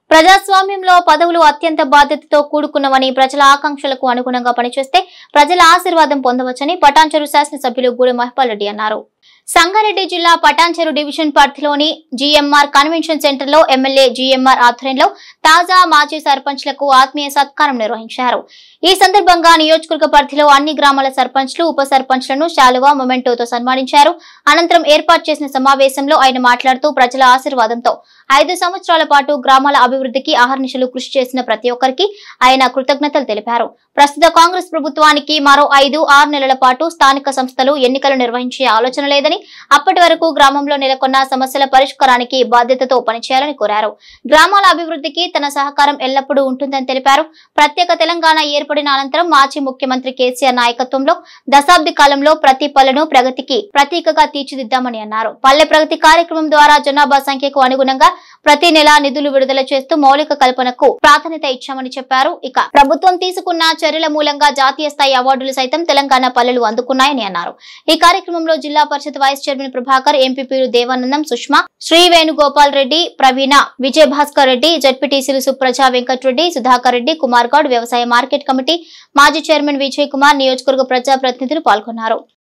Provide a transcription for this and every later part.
ప్రజాస్వామ్యంలో పదవులు అత్యంత బాధ్యతతో కూడుకున్నవని ప్రజల ఆకాంక్షలకు అనుగుణంగా పనిచేస్తే ప్రజల ఆశీర్వాదం పొందవచ్చని పటాన్చెరు శాసనసభ్యులు గూడెం మహిపాల్ రెడ్డి అన్నారు. సంగారెడ్డి జిల్లా పటాన్చెరు డివిజన్ పరిధిలోని జీఎంఆర్ కన్వెన్షన్ సెంటర్ లో ఎమ్మెల్యే జీఎంఆర్ ఆధ్వర్యంలో తాజా మాజీ సర్పంచ్లకు ఆత్మీయ సత్కారం నిర్వహించారు. ఈ సందర్భంగా నియోజకవర్గ పరిధిలో అన్ని గ్రామాల సర్పంచ్లు ఉప సర్పంచ్లను శాలువా మొమెంటోతో సన్మానించారు. అనంతరం ఏర్పాటు చేసిన సమావేశంలో ఆయన మాట్లాడుతూ ప్రజల ఆశీర్వాదంతో 5 సంవత్సరాల పాటు గ్రామాల అభివృద్ధికి అహర్నిశలు కృషి చేసిన ప్రతి ఒక్కరికి ఆయన కృతజ్ఞతలు తెలిపారు. ప్రస్తుత కాంగ్రెస్ ప్రభుత్వానికి మరో 5-6 నెలల పాటు స్థానిక సంస్థలు ఎన్నికలు నిర్వహించే ఆలోచన లేదని, అప్పటి వరకు గ్రామంలో నెలకొన్న సమస్యల పరిష్కారానికి బాధ్యతతో పనిచేయాలని కోరారు. గ్రామాల అభివృద్ధికి తన సహకారం ఎల్లప్పుడూ ఉంటుందని తెలిపారు. ప్రత్యేక తెలంగాణ ఏర్పడిన అనంతరం మాజీ ముఖ్యమంత్రి కేసీఆర్ నాయకత్వంలో దశాబ్ది కాలంలో ప్రతి పల్లెను ప్రగతికి ప్రతీకగా తీర్చిదిద్దామని అన్నారు. పల్లె ప్రగతి కార్యక్రమం ద్వారా జనాభా సంఖ్యకు అనుగుణంగా ప్రతి నెల నిధులు విడుదల చేస్తూ మౌలిక కల్పనకు ప్రాధాన్యత ఇచ్చామని చెప్పారు. ఇక ప్రభుత్వం తీసుకున్న చర్యల మూలంగా జాతీయ స్థాయి అవార్డులు సైతం తెలంగాణ పల్లెలు అందుకున్నాయని అన్నారు. ఈ కార్యక్రమంలో జిల్లా పరిషత్ వైస్ చైర్మన్ ప్రభాకర్, ఎంపీపీలు దేవానందం, సుష్మా, శ్రీ వేణుగోపాల్ రెడ్డి, ప్రవీణ, విజయ భాస్కర్ రెడ్డి, జడ్పీటీసీలు సుప్రజ, వెంకటరెడ్డి, సుధాకర్ రెడ్డి, కుమార్ గౌడ్, వ్యవసాయ మార్కెట్ కమిటీ మాజీ చైర్మన్ విజయ్ కుమార్, నియోజకవర్గ ప్రజాప్రతినిధులు పాల్గొన్నారు.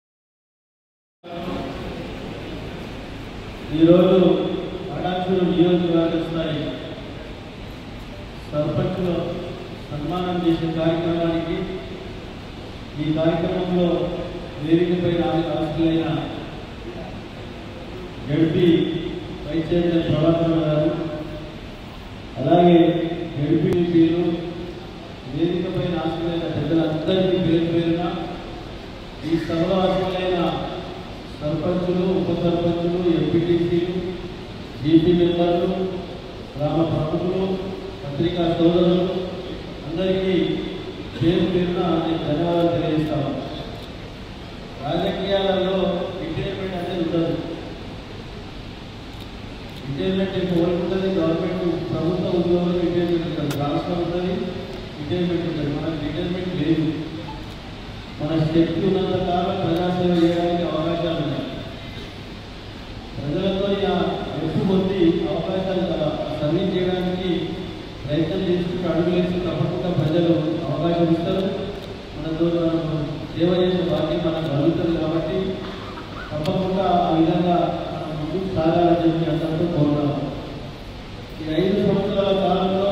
సర్పంచ్లు సన్మానం చేసే కార్యక్రమానికి ఈ కార్యక్రమంలో వేదికపై ఆశీర్వైన జడ్పీ వైస్ చైర్మన్ ప్రభాకర్ గారు, అలాగే జడ్పీలు వేదికపై ఆశీర్వైన పెద్దలందరికీ పేరు పేరున ఈ సభలో ఆశీర్వైన సర్పంచులు, ఉప సర్పంచులు, ఎంపీటీసీలు, జీపీ మెంబర్లు, గ్రామ ప్రముఖులు, పత్రికా సోదరులు అందరికీ పేరు పేరున నేను ధన్యవాదాలు తెలియజేస్తాను. రాజకీయాలలో రిటైర్మెంట్ అనేది ఉండదు. రిటైర్మెంట్ ఎవరికి ఉంటుంది? గవర్నమెంట్ ప్రభుత్వ ఉద్యోగులకు రిటైర్మెంట్ ఉంటుంది, రాష్ట్రం ఉంటుంది, రిటైర్మెంట్ ఉంటుంది. మనకు రిటైర్మెంట్ లేదు. మన శక్తి ఉన్నంత కాలం ప్రజాసేవ చేయడానికి అవకాశాలు ఉన్నాయి. ప్రజలతో ఎక్కువ మంది అవకాశాలు సర్వీస్ చేయడానికి ప్రయత్నం చేసుకుంటూ అడుగులేసి తప్పకుండా ప్రజలు అవకాశం ఇస్తారు. మనతో సేవ చేసే బాధ్యత మనకు కలుగుతుంది. కాబట్టి తప్పకుండా ఆ విధంగా మనం ముందుకు సాగాలని చెప్పి అందరితో కోరుతాము. ఈ 5 సంవత్సరాల కాలంలో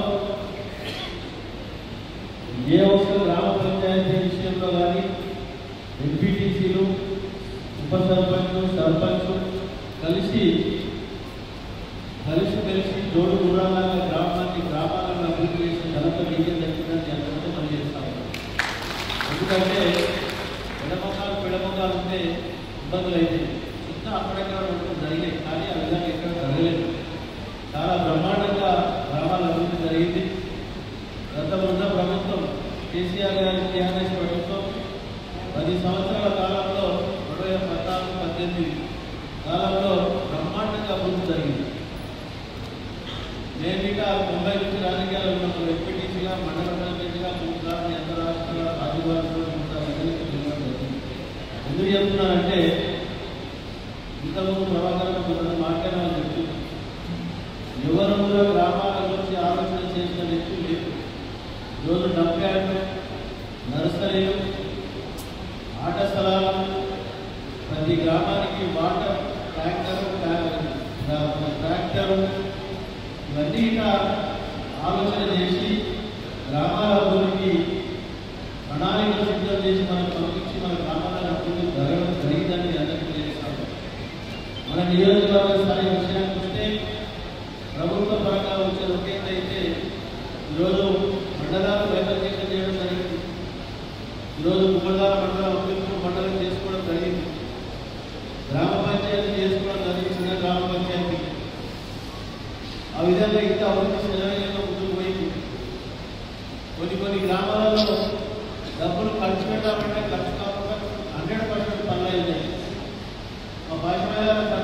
ఏ ఒక్క గ్రామ పంచాయతీ విషయంలో కానీ ఎంపీటీసీలు, ఉప సర్పంచ్, సర్పంచ్ కలిసి జోడు గుర్రాలుగా గ్రామాలను అభివృద్ధి చేసిన ఘనత మీకే దక్కిందని అందరితో పనిచేస్తాము. ఎందుకంటే పెడమొంగాలు ఉంటే ఇబ్బందులు అయితే చిన్న అక్కడెక్కడ జరిగాయి, కానీ ఆ విధంగా ఎక్కడ జరగలేదు. చాలా బ్రహ్మాండంగా గ్రామాల అభివృద్ధి జరిగింది. గతంలో ప్రభుత్వం కేసీఆర్ గారి టీఆర్ఎస్ ప్రభుత్వం 10 సంవత్సరాల కాలంలో 2014-18 కాలంలో బ్రహ్మాండంగా అభివృద్ధి జరిగింది. నేను ఇక 90 నుంచి రాజకీయాలు ఉన్నప్పుడు ఎంపీటీసీగా, మండల ప్రెసిడెంట్గా 3 సార్లు అంతరాష్ట్ర రాజువారిలో ఎందుకు చెప్తున్నానంటే ఇంతకుముందు ప్రభాకర్ కొంతమంది మాట్లాడాలని చెప్తున్నారు. ఎవరు కూడా గ్రామాల గురించి ఆలోచన చేసిన వ్యక్తులు లేదు. ఈరోజు డంప్యార్డు, నర్సరీలు, ఆట స్థలాలు, ప్రతి గ్రామానికి వాటర్ ట్రాక్టరు ఇవన్నీ ఆలోచన చేసి గ్రామాల అభివృద్ధికి ప్రణాళికలు సిద్ధం చేసి మనకు పంపించి మన గ్రామాల అభివృద్ధి జరగడం జరిగిందని అందరికీ తెలియజేస్తాము. మన నియోజకవర్గ స్థాయి విషయానికి వస్తే ప్రభుత్వ పరంగా వచ్చే ఒకేదైతే ఈరోజు మండలాలు బైఫర్కేషన్ చేయడం జరిగింది. ఈరోజు కుమ్మదాల మండలం, అమృతపూర్ మండలం చేసుకోవడం జరిగింది. గ్రామ పంచాయతీ చేసుకోవడం జరిగింది, చిన్న గ్రామ పంచాయతీ. ఆ విధంగా ఇంకా అభివృద్ధి శరవేగంగా ముందుకు పోయింది. కొన్ని గ్రామాలలో డబ్బులు ఖర్చు పెట్టాలంటే ఖర్చు కాకుండా 100% పనులు అయినాయి. మా భాష